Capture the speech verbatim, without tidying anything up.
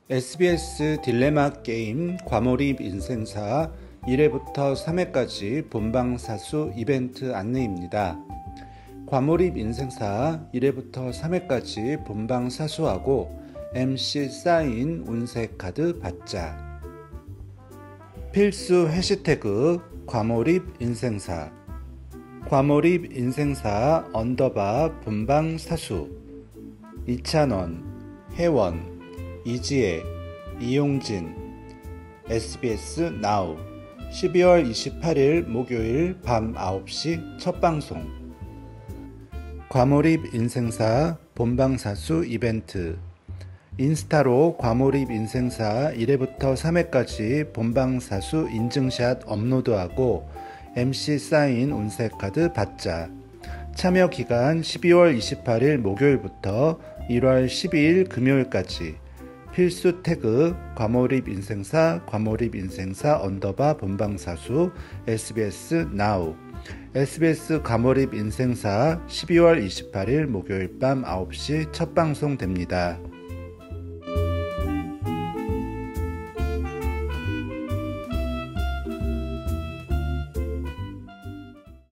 에스비에스 딜레마 게임 과몰입 인생사 일 회부터 삼 회까지 본방사수 이벤트 안내입니다. 과몰입 인생사 일 회부터 삼 회까지 본방사수하고 엠씨 사인 운세 카드 받자. 필수 해시태그 과몰입 인생사, 과몰입 인생사 언더바 본방사수, 이찬원, 혜원, 이지혜, 이용진, 에스비에스 나우 십이월 이십팔일 목요일 밤 아홉 시 첫 방송. 과몰입 인생사 본방사수 이벤트. 인스타로 과몰입 인생사 일 회부터 삼 회까지 본방사수 인증샷 업로드하고 엠씨 사인 운세카드 받자. 참여 기간 십이월 이십팔일 목요일부터 일월 십이일 금요일까지. 필수 태그 과몰입 인생사, 과몰입 인생사 언더바 본방사수, 에스비에스 나우. 에스비에스 과몰입 인생사 십이월 이십팔일 목요일 밤 아홉 시 첫 방송 됩니다.